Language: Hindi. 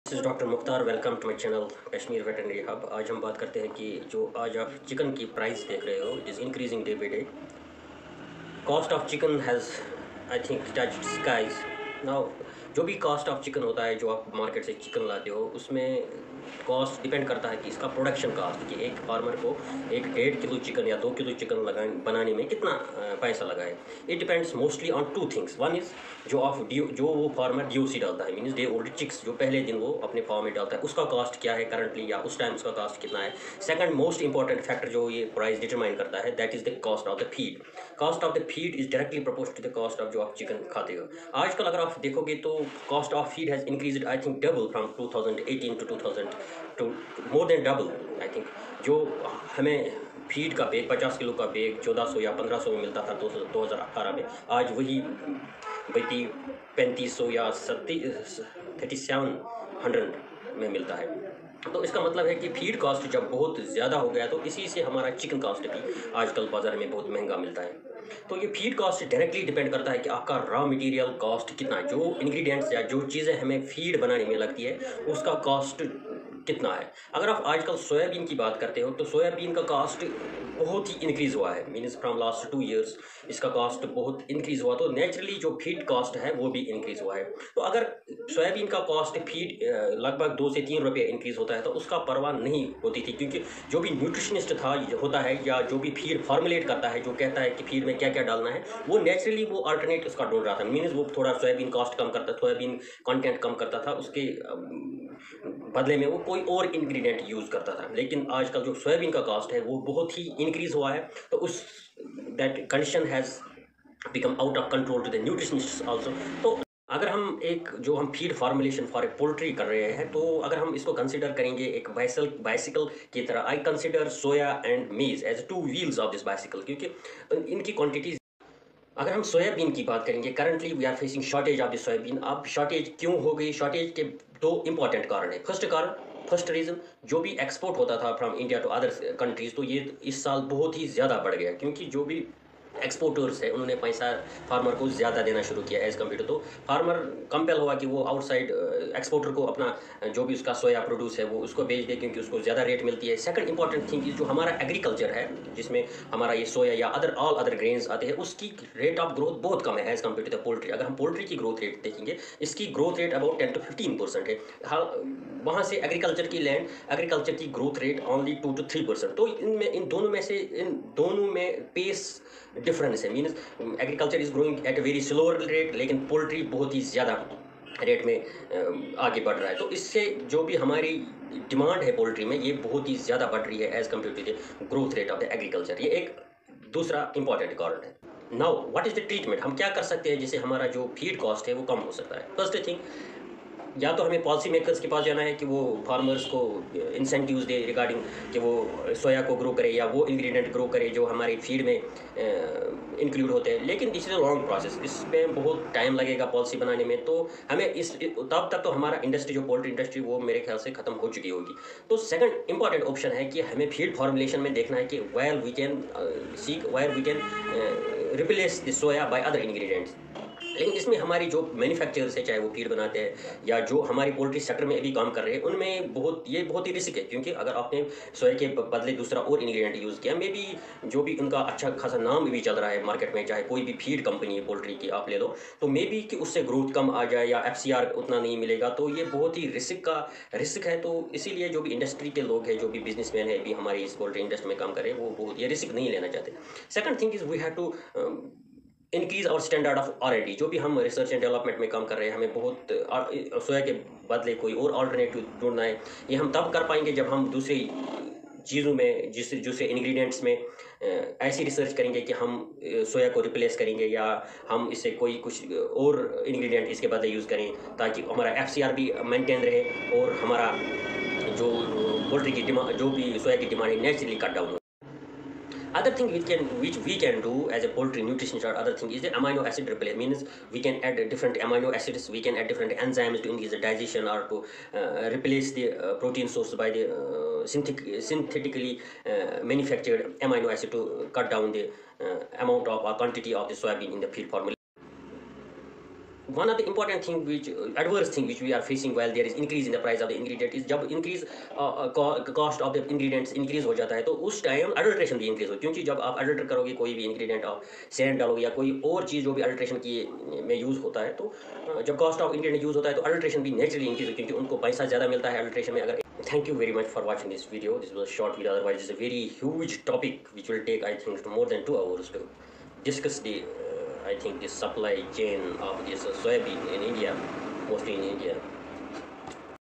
This is doctor Mukhtar. Welcome to my channel Kashmir veterinary hub. आज हम बात करते हैं कि जो आज आप चिकन की प्राइस देख रहे हो, it is increasing day by day. Cost of chicken has I think touched skies now. जो भी कॉस्ट ऑफ चिकन होता है, जो आप मार्केट से चिकन लाते हो, उसमें कॉस्ट डिपेंड करता है कि इसका प्रोडक्शन कॉस्ट, कि एक फार्मर को एक 1.5 किलो चिकन या 2 किलो चिकन बनाने में कितना पैसा लगाए। It depends mostly on two things. One is जो वो फार्मर DOC डालता है, मीन्स डे ओल्ड चिक्स, जो पहले दिन वो अपने फार्म में डालता है, उसका कॉस्ट क्या है करंटली, या उस टाइम उसका कॉस्ट कितना है। सेकंड मोस्ट इंपॉर्टेंट फैक्टर जो ये प्राइस डिटरमाइन करता है, that is the cost of the feed. Cost of the feed is directly proportional to the cost of जो आप चिकन खाते हो। आजकल अगर आप देखोगे तो cost of feed has increased I think double from 2018 to 2000 two more than double I think. जो हमें फीड का बैग 50 किलो का बैग 1400 या 1500 में मिलता था 2018 में, आज वही 3500 या 3700 में मिलता है। तो इसका मतलब है कि फीड कॉस्ट जब बहुत ज़्यादा हो गया, तो इसी से हमारा चिकन कॉस्ट भी आजकल बाज़ार में बहुत महंगा मिलता है। तो ये फीड कॉस्ट डायरेक्टली डिपेंड करता है कि आपका रॉ मटेरियल कॉस्ट कितना है, जो इंग्रेडिएंट्स या जो चीज़ें हमें फीड बनाने में लगती है उसका कॉस्ट कितना है। अगर आप आजकल सोयाबीन की बात करते हो, तो सोयाबीन का कॉस्ट बहुत ही इंक्रीज़ हुआ है, मीन्स फ्रॉम लास्ट 2 ईयर्स इसका कॉस्ट बहुत इंक्रीज़ हुआ, तो नेचुरली जो फीड कॉस्ट है वो भी इंक्रीज़ हुआ है। तो अगर सोयाबीन का कॉस्ट फीड लगभग 2 से 3 रुपये इंक्रीज़ होता है, तो उसका परवाह नहीं होती थी, क्योंकि जो भी न्यूट्रिशनिस्ट होता है या जो भी फीड फॉर्मुलेट करता है, जो कहता है कि फीड में क्या क्या डालना है, वो नेचुरली वो अल्टरनेट उसका ढूंढ रहा था। मीन्स वो थोड़ा सोयाबीन कॉस्ट कम करता, सोयाबीन कंटेंट कम करता था, उसके बदले में वो कोई और इंग्रेडिएंट यूज़ करता था। लेकिन आजकल जो सोयाबीन का कॉस्ट है वो बहुत ही इंक्रीज़ हुआ है, तो उस that condition has become out of control to the nutritionist also. तो अगर हम हम feed formulation for a poultry कर रहे हैं, तो अगर हम इसको कंसिडर करेंगे एक बाइसिकल की तरह, I consider soya and maize as 2 wheels of this bicycle, क्योंकि इनकी क्वांटिटीज। अगर हम सोयाबीन की बात करेंगे, currently we are facing shortage of the soybean. अब शॉर्टेज क्यों हो गई? शॉर्टेज के 2 इंपॉर्टेंट कारण है। फर्स्ट रीज़न, जो भी एक्सपोर्ट होता था from India to other countries, तो ये इस साल बहुत ही ज़्यादा बढ़ गया, क्योंकि जो भी एक्सपोर्टर्स है उन्होंने पैसा फार्मर को ज़्यादा देना शुरू किया एज़ कम्पेयर टू। तो फार्मर कंपेल हुआ कि वो आउटसाइड एक्सपोर्टर को अपना जो भी उसका सोया प्रोड्यूस है वो उसको बेच दे, क्योंकि उसको ज़्यादा रेट मिलती है। सेकंड इंपॉर्टेंट थिंग जो हमारा एग्रीकल्चर है, जिसमें हमारा ये सोया या ऑल अदर ग्रेन्स आते हैं, उसकी रेट ऑफ ग्रोथ बहुत कम है as compare to the poultry. अगर हम पोल्ट्री की ग्रोथ रेट देखेंगे, इसकी ग्रोथ रेट अबाउट 10 to 15% है। वहाँ से एग्रीकल्चर की ग्रोथ रेट ओनली 2 to 3%। तो इन दोनों में पेस डिफरेंस है। Means agriculture is growing at a very slower rate, लेकिन पोल्ट्री बहुत ही ज़्यादा रेट में आगे बढ़ रहा है। तो इससे जो भी हमारी डिमांड है पोल्ट्री में, ये बहुत ही ज़्यादा बढ़ रही है as compare to the growth rate of the agriculture. ये एक दूसरा इंपॉर्टेंट कारण है। Now what is the treatment? हम क्या कर सकते हैं जिससे हमारा जो फीड कॉस्ट है वो कम हो सकता है? फर्स्ट थिंग, या तो हमें पॉलिसी मेकर्स के पास जाना है कि वो फार्मर्स को इंसेंटिव्स दे रिगार्डिंग कि वो सोया को ग्रो करे या वो इंग्रेडिएंट ग्रो करे जो हमारी फीड में इंक्लूड होते हैं। लेकिन this is a long process, इसमें बहुत टाइम लगेगा पॉलिसी बनाने में। तो हमें तब तक तो हमारा इंडस्ट्री, जो पोल्ट्री इंडस्ट्री, वो मेरे ख्याल से ख़त्म हो चुकी होगी। तो सेकंड इंपॉर्टेंट ऑप्शन है कि हमें फीड फॉर्मुलेशन में देखना है कि where we can replace the soya by other ingredients. लेकिन इसमें हमारी जो मैन्युफैक्चरर्स है, चाहे वो फीड बनाते हैं या जो हमारी पोल्ट्री सेक्टर में अभी काम कर रहे हैं, उनमें बहुत ही रिस्क है, क्योंकि अगर आपने सोया के बदले दूसरा और इंग्रेडिएंट यूज़ किया, मे बी जो भी उनका अच्छा खासा नाम भी चल रहा है मार्केट में, चाहे कोई भी फीड कंपनी है पोल्ट्री की आप ले लो, तो मे बी कि उससे ग्रोथ कम आ जाए या FCR उतना नहीं मिलेगा। तो ये बहुत ही रिस्क है। तो इसीलिए जो भी इंडस्ट्री के लोग हैं, जो भी बिजनेसमैन है, अभी हमारी इस पोल्ट्री इंडस्ट्री में काम कर रहे हैं, वो बहुत ये रिस्क नहीं लेना चाहते। Second thing is we have to increase our standard of R&D। जो भी हम रिसर्च एंड डेवलपमेंट में काम कर रहे हैं, हमें बहुत सोया के बदले कोई और ऑल्टरनेटिव ढूंढना है। ये हम तब कर पाएंगे जब हम दूसरी चीज़ों में, दूसरे इंग्रेडिएंट्स में ऐसी रिसर्च करेंगे कि हम सोया को रिप्लेस करेंगे, या हम इससे कुछ और इंग्रेडिएंट इसके बदले यूज़ करें, ताकि हमारा FCR भी मेंटेन रहे और हमारा जो पोल्ट्री की डिमांड, जो भी सोया की डिमांड है, नेचुरली कट डाउन हो। Other thing which we can do as a poultry nutritionist, or other thing is the amino acid replace. Means we can add different amino acids, we can add different enzymes to increase the digestion, or to replace the protein source by the synthetically manufactured amino acid to cut down the amount of or quantity of the soybean in the feed formula. one of the important thing which adverse thing which we are facing while there is increase in the price of the ingredient is जब increase cost of the ingredients increase हो जाता है तो उस टाइम adulteration भी increase हो, क्योंकि जब आप adulterate करोगे कोई भी ingredient, आप sand डालोगे या कोई और चीज़ जो भी adulteration की में यूज़ होता है, तो जब cost of ingredient यूज़ होता है तो adulteration भी naturally increase हो, क्योंकि उनको पैसा ज़्यादा मिलता है adulteration में। अगर Thank you very much for watching this video. This was a short video, otherwise it's a very huge topic which will take, I think, more than 2 hours to discuss the I think the supply chain of this soybean in India, mostly in India.